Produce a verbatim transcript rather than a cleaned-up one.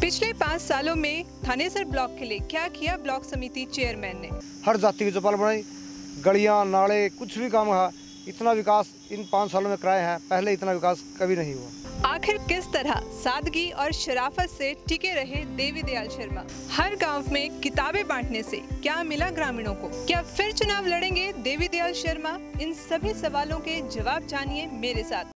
पिछले पाँच सालों में थानेसर ब्लॉक के लिए क्या किया ब्लॉक समिति चेयरमैन ने? हर जाति की चौपाल बनाई, गलियां नाले कुछ भी काम है। इतना विकास इन पाँच सालों में कराए हैं, पहले इतना विकास कभी नहीं हुआ। आखिर किस तरह सादगी और शराफत से टिके रहे देवी दयाल शर्मा? हर गांव में किताबें बांटने से क्या मिला ग्रामीणों को? क्या फिर चुनाव लड़ेंगे देवी दयाल शर्मा? इन सभी सवालों के जवाब जानिए मेरे साथ।